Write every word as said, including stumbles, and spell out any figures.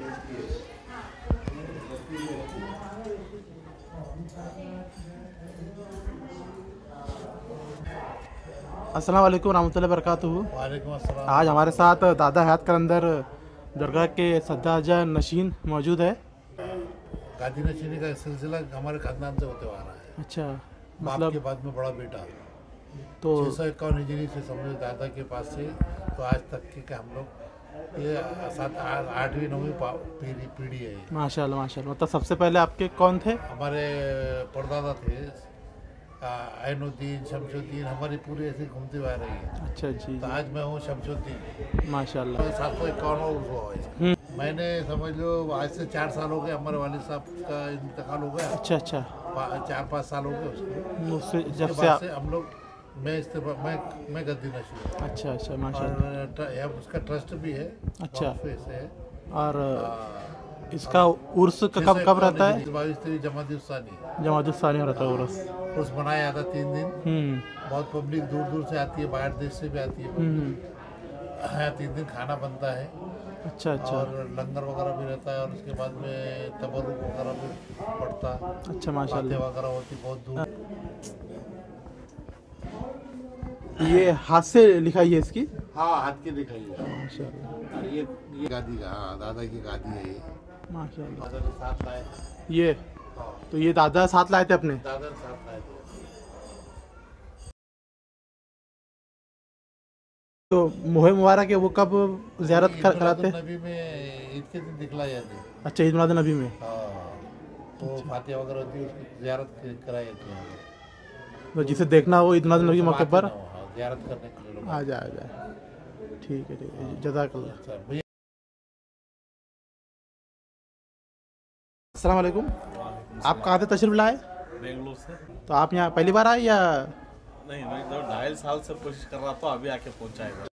अस्सलाम वालेकुम रहमतुल्लाहि वबरकातुहू। वालेकुम अस्सलाम। आज हमारे साथ दादा हयात कलंदर दरगाह के सद्दाजा नशीन मौजूद है। गादी नशीनी का सिलसिला हमारे खानदान से होते आ रहा है। अच्छा, बाप मतलब के बाद में बड़ा बेटा तो छः सौ इक्यावन हिजरी से समझो दादा के पास से तो आज तक के के हम लोग ये सात आठवीं नौवीं पीढ़ी पीढ़ी है। माशाल्लाह माशाल्लाह। मतलब सबसे पहले आपके कौन थे? हमारे परदादा थे ऐनुद्दीन, शमशुद्दीन, हमारी पूरी ऐसी घूमती हुई आ रही है। अच्छा जी। तो आज मैं हूँ शमशुद्दीन। माशाल्लाह। सात सौ इक्यावन हुआ है। मैंने समझ लो आज से चार साल हो गए हमारे वालिद साहब का इंतकाल हो गया। अच्छा अच्छा। चार पाँच साल हो गए उसको। उससे जब उसके से बाद आप से हम लोग मैं इस्तेफा मैं मैं गद्दी नशीन हूँ। अच्छा अच्छा माशाल्लाह। और ट- यहाँ उसका ट्रस्ट भी है। अच्छा। ऑफिस है। और आ, इसका उर्स का कब कब रहता है? बाईस तेईस जमात-उस-सानी जमात-उस-सानी रहता है उर्स। उर्स मनाया जाता है तीन दिन। हम्म बहुत पब्लिक दूर दूर से आती है, बाहर देश से भी आती है। हम्म। यहाँ तीन दिन खाना बनता है अच्छा अच्छा। और लंगर वगैरह भी रहता है और उसके बाद में तबरुक वगैरह भी पड़ता है। अच्छा बातें माशाल्लाह। वगैरह होती बहुत दूर। ये हाथ से लिखाई है इसकी? हाँ, हाथ की दिखाई है। माशाल्लाह और ये ये गादी का, हाँ दादा की गादी है ये। माशाल्लाह। दादा ने साथ लाए थे। ये हाँ, तो ये दादा साथ लाए थे अपने? दादा ने साथ लाए थे। तो मोहे मुबारक है वो कब ज़ियारत कर, कराते? नबी में ईद के दिन दिखलाई जाती है। अच्छा, ईद मिलाद नबी में। हाँ, तो फातिहा वगैरह होती है उसकी ज़ियारत कराई जाती है। तो जिसे देखना हो ईद मिलाद नबी के मौके पर हाँ, ज़ियारत करने के लिए लोग आ जाए आ जाए। ठीक है ठीक है, जज़ाकल्लाह। अच्छा, भैया अस्सलाम वालेकुम। आप कहाँ से तशरीफ़ लाए? बेंगलोर से। तो आप यहाँ पहली बार आए या? नहीं, मैं तो ढाई साल से कोशिश कर रहा था, अभी आके पहुंचा है।